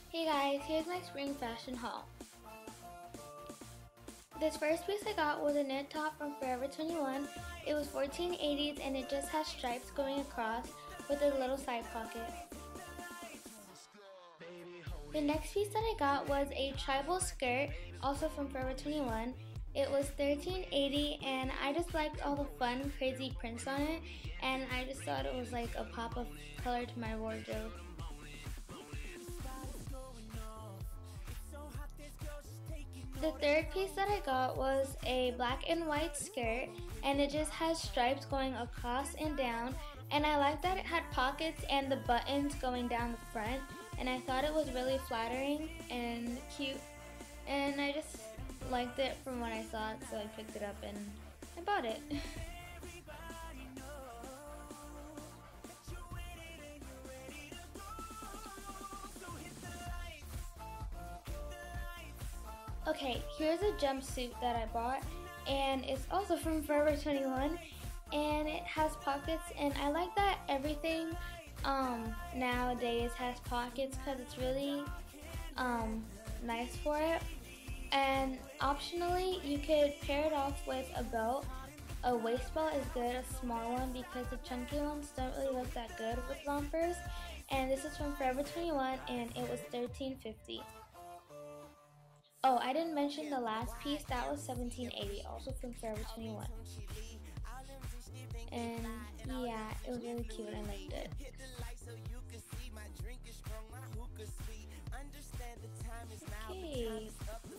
Hey guys, here's my spring fashion haul. This first piece I got was a knit top from Forever 21. It was 1480s and it just has stripes going across with a little side pocket. The next piece that I got was a tribal skirt, also from Forever 21. It was 1380 and I just liked all the fun, crazy prints on it, and I just thought it was like a pop of color to my wardrobe. The third piece that I got was a black and white skirt, and it just has stripes going across and down, and I like that it had pockets and the buttons going down the front, and I thought it was really flattering and cute, and I just liked it from when I saw it, so I picked it up and I bought it. Okay, here's a jumpsuit that I bought, and it's also from Forever 21, and it has pockets, and I like that everything nowadays has pockets because it's really nice for it. And optionally, you could pair it off with a belt. A waist belt is good, a small one, because the chunky ones don't really look that good with rompers. And this is from Forever 21, and it was $13.50. Oh, I didn't mention the last piece. That was $17.80, also from Forever 21. And yeah, it was really cute. I liked it. Okay.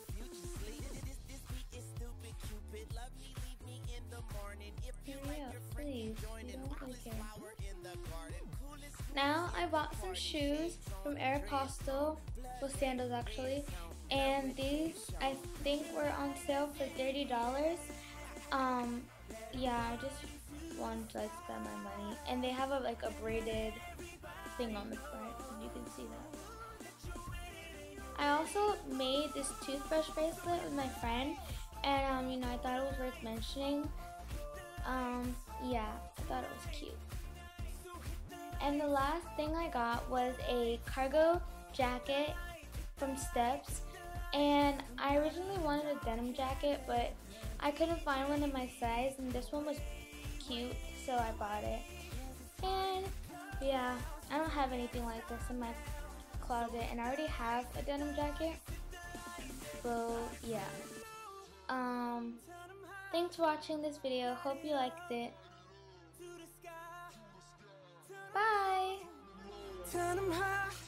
Hurry up, please. You don't really care. Now I bought some shoes from Aeropostale, well, sandals actually, and these I think were on sale for $30. Yeah, I just wanted to like spend my money, and they have like a braided thing on the front, and you can see that. I also made this toothbrush bracelet with my friend, and I thought it was worth mentioning. Yeah, I thought it was cute. And the last thing I got was a cargo jacket from Steps, and I originally wanted a denim jacket, but I couldn't find one in my size, and this one was cute, so I bought it. And yeah, I don't have anything like this in my closet, and I already have a denim jacket, so yeah. Thanks for watching this video. Hope you liked it. Bye!